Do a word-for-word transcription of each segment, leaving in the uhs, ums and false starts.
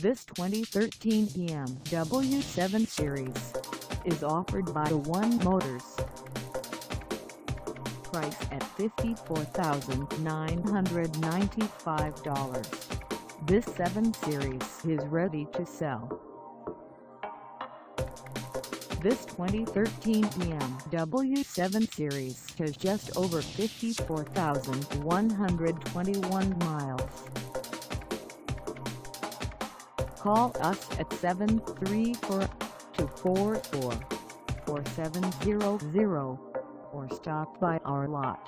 This twenty thirteen B M W seven Series is offered by One Motors. Price at fifty-four thousand nine hundred ninety-five dollars. This seven Series is ready to sell. This twenty thirteen B M W seven Series has just over fifty-four thousand one hundred twenty-one miles. Call us at seven three four, two four four, four seven zero zero or stop by our lot.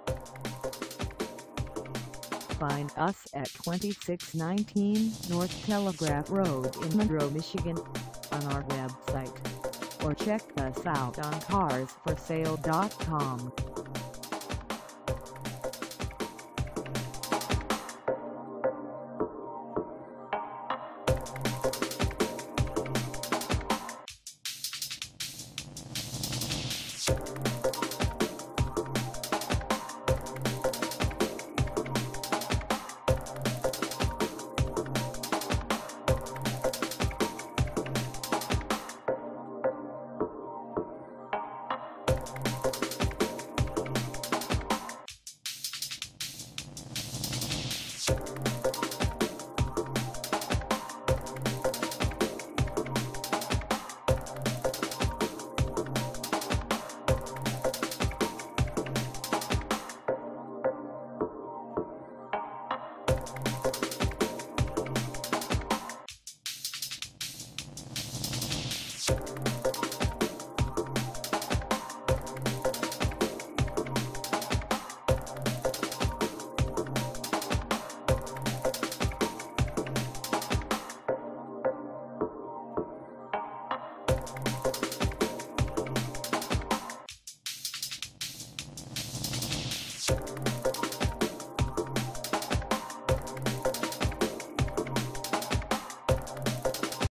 Find us at twenty-six nineteen North Telegraph Road in Monroe, Michigan on our website, or check us out on cars for sale dot com. You